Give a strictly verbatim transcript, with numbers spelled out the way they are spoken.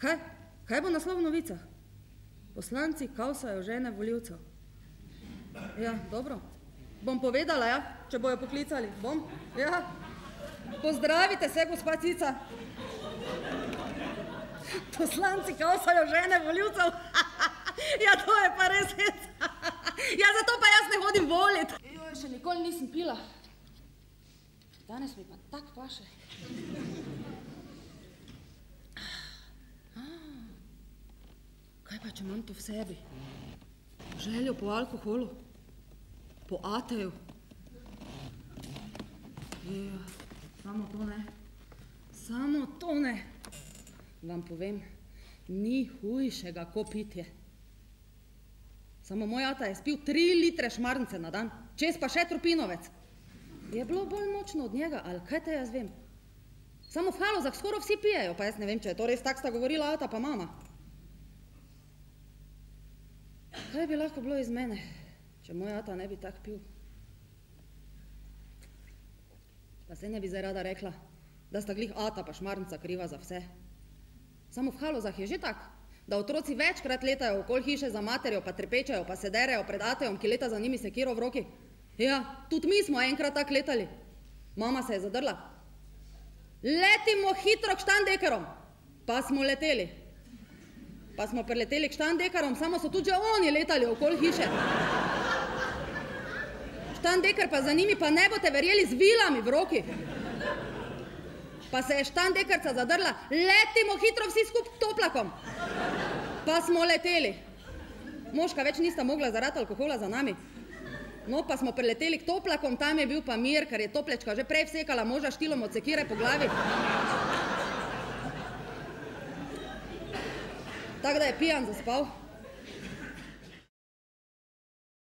Kaj? Kaj bo naslov v novicah? Poslanci kausajo žene volivcev. Ja, dobro. Bom povedala, ja, če bojo poklicali. Bom? Ja. Pozdravite se, gospa Cica. Poslanci kausajo žene volivcev. Ja, to je pa res hec. Ja, zato pa jaz ne hodim volit. Joj, še nikoli nisem pila. Danes mi pa tak paše. Kaj pa, če imam to v sebi? Željo po alkoholu? Po ateju? Ja, samo to ne. Samo to ne. Vam povem, ni hujšega ko pitje. Samo moj ata je spil tri litre šmarnice na dan, čez pa še tropinovec. Je bilo bolj močno od njega, ali kaj te jaz vem? Samo v Halozah skoro vsi pijejo, pa jaz ne vem, če je to res tak sta govorila ata pa mama. Kaj bi lahko bilo iz mene, če moj ata ne bi tak pil? Pa se ne bi zdaj rada rekla, da sta glih ata pa šmarnica kriva za vse. Samo v Halozah je že tak, da otroci večkrat letajo okoli hiše za materjo, pa trepečajo, pa se derejo pred atejem, ki leta za njimi sekiro v roki. Ja, tudi mi smo enkrat tak letali. Mama se je zadrla. Letimo hitro k Štandekerom. Pa smo leteli. Pa smo prileteli k Štandekarom, samo so tudi že oni letali okoli hiše. Štandeker pa za njimi, pa ne boste verjeli, z vilami v roki. Pa se je Štandekerca zadrla. Letimo hitro vsi skup k Toplakom. Pa smo leteli. Moška več nista mogla zaradi alkohola za nami. No, pa smo prileteli k Toplakom, tam je bil pa mir, ker je Toplečka že prej vsekala moža štilom od sekire po glavi. Tako da je pijan zaspal.